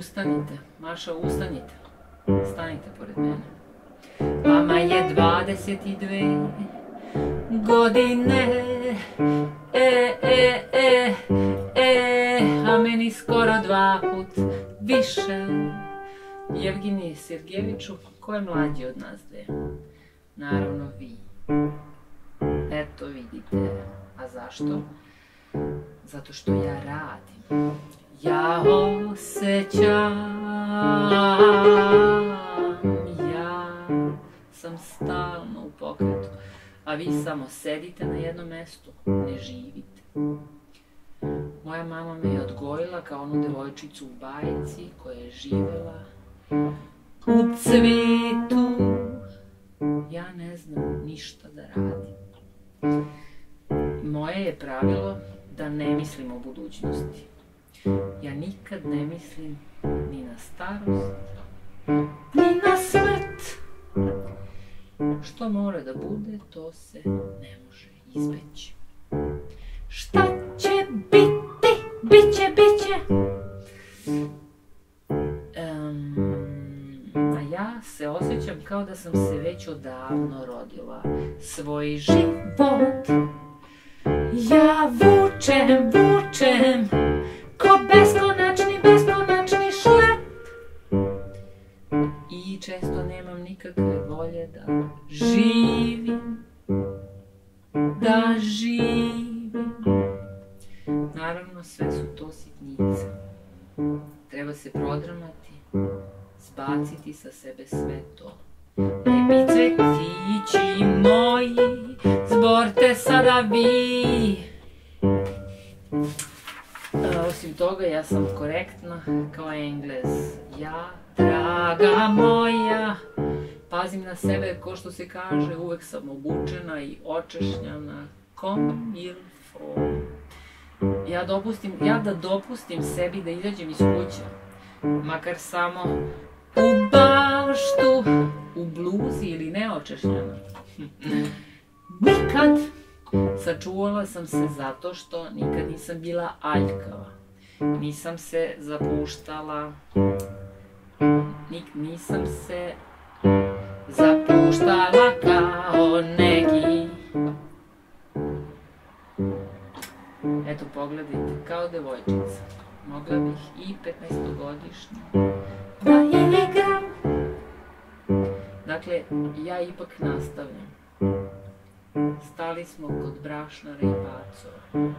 Ustanite, Maša, ustanite. Stanite pored mene. Vama je 22 godine, a meni skoro 2 put više. Jevgenije Sergejeviću, ko je mlađi od nas dve? Naravno vi. Eto vidite. A zašto? Zato što ja radim. Ja osjećam, ja sam stalno u pokretu, a vi samo sedite na jednom mestu, ne živite. Moja mama me je odgojila kao onu devojčicu u bajci koja je živela u cvijetu. Ja ne znam ništa da radim. Moje je pravilo da ne mislim o budućnosti. Ja nikad ne mislim ni na starost, ni na smrt. Što mora da bude, to se ne može izbeći. Šta će biti, biće, biće. A ja se osjećam kao da sam se već odavno rodila. Svoj život ja vučem, vučem ko beskonačni šlep. I često nemam nikakve volje da živim, da živim. Naravno, sve su to sitnice. Treba se prodramati, zbaciti sa sebe sve to. Lepi cvetići moji, zborte sada vi. Osim toga, ja sam korektna kao Englez. Ja, draga moja, pazim na sebe, ko što se kaže, uvek sam obučena i očešnjana. Comme il faut. Ja da dopustim sebi da izađem iz kuće, makar samo u baštu, u bluzi ili neočešnjana. Nikad. Sačuvala sam se zato što nikad nisam bila aljkava. Nisam se zapuštala. Nisam se zapuštala kao neki. Eto, pogledajte, kao devojčica. Mogla bih i 15-godišnja da igram. Dakle, ja ipak nastavljam. Stali smo kod brašnara i pacova.